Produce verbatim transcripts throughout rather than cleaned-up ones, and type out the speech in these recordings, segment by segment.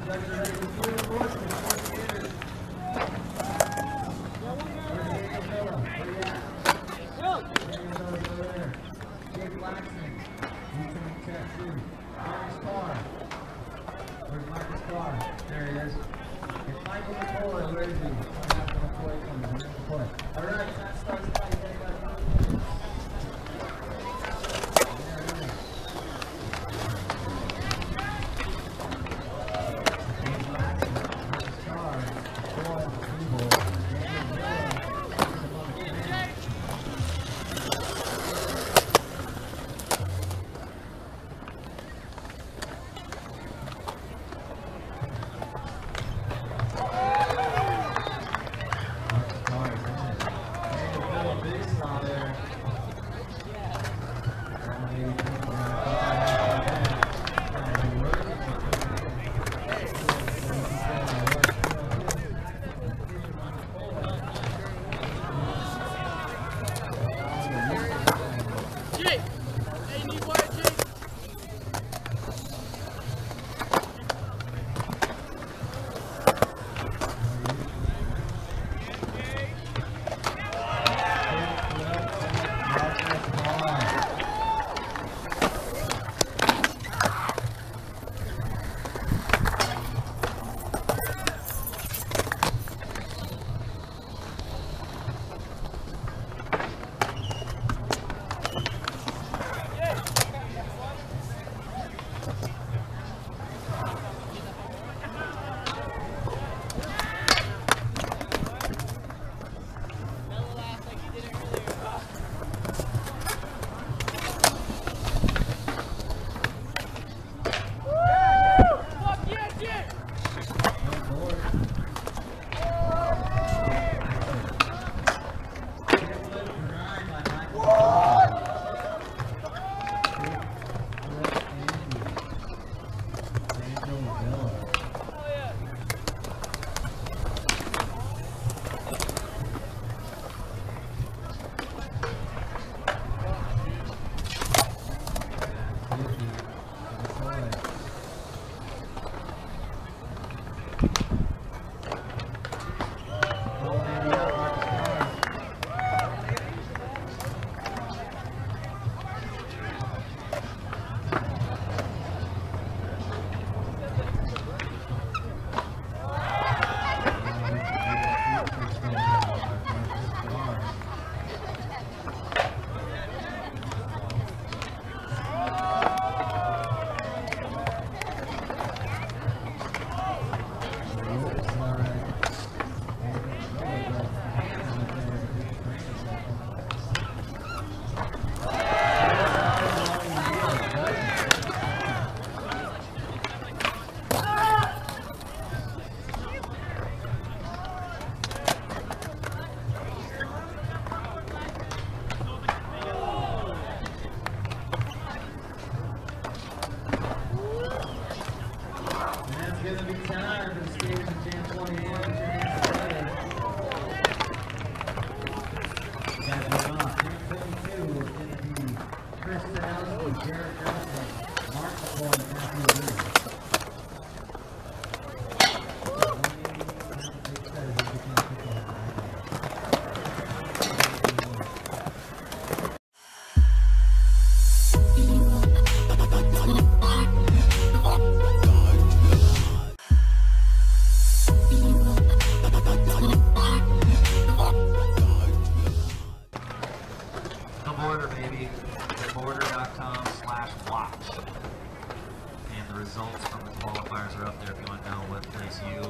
results from the qualifiers are up there if you want to know what place you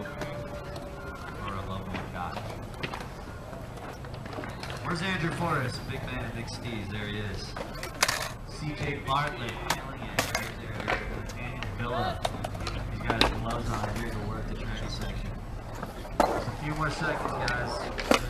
or a loved one got. Where's Andrew Forrest? Big man, big steez. There he is. C J Bartlett, killing it right there. Daniel Villa. He's got his gloves on here to work the training section. Just a few more seconds, guys.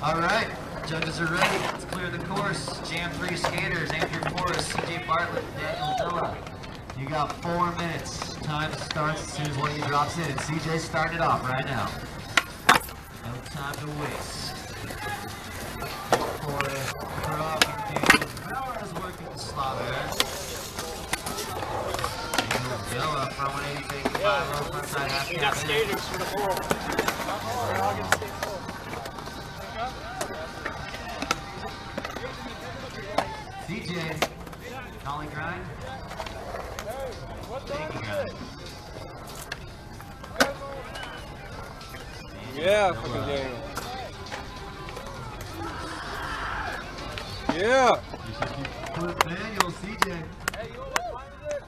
All right, judges are ready. Let's clear the course. Jam three skaters, Andrew Forrest, C J Bartlett, Daniel Villa. You got four minutes. Time starts as soon as one of you drops in. C J's starting it off right now. No time to waste. Forrest, drop, Daniel Villa is working the slobber. Daniel Villa from one eighty, taking five low, frontside half cap. We got skaters for the four. We're all gonna skate four. C J, Ollie grind. Thank you, guys. Yeah, fucking Daniel. Yeah. Put Daniel, C J. Hey, you want to find it?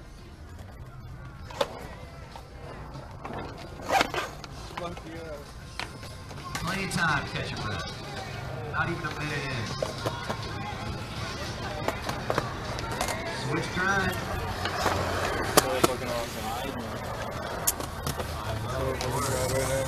Fuck yeah. Plenty of time to catch your breath. Not even a minute in. Switch grind. So fucking awesome. So fucking rad right now.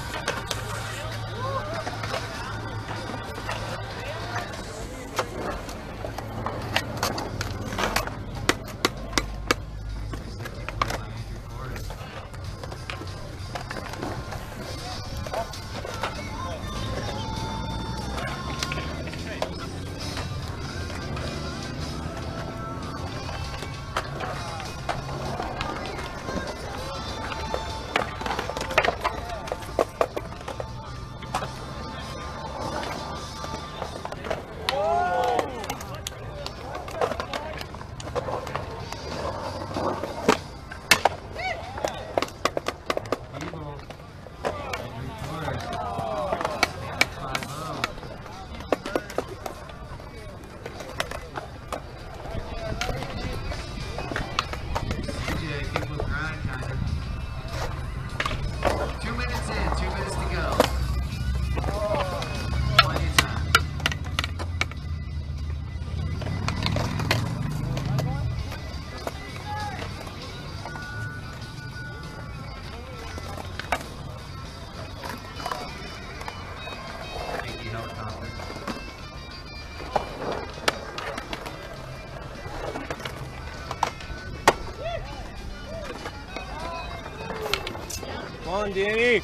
Come on, Danny.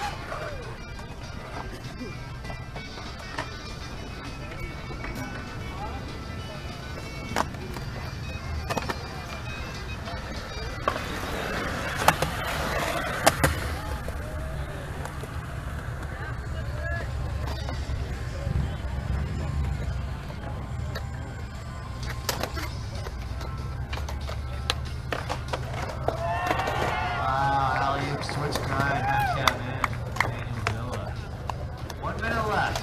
Ollieoop, switch grind, half cap in. Daniel Villa. One minute left.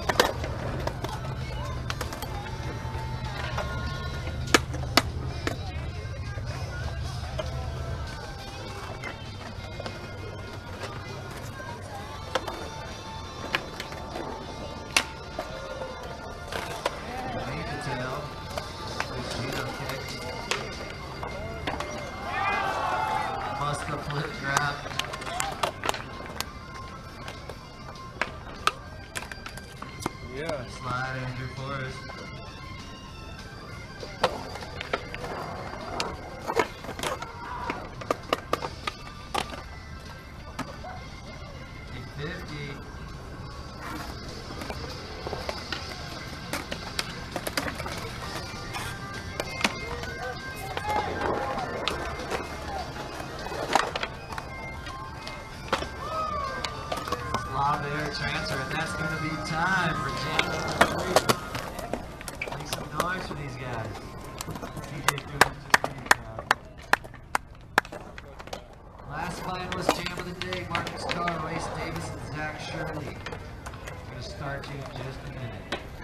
Lead the tail. Good Gino kick. Must the flip grab. Yeah. Slide Andrew Forrest. fifty. Slob air transfer, and that's going to be time for jam number three. Make some noise for these guys. C J's doing it just for you, crowd. Last finalist jam of the day, Marcus Carr, Race Davis, and Zach Shirley. I'm going to start you in just a minute.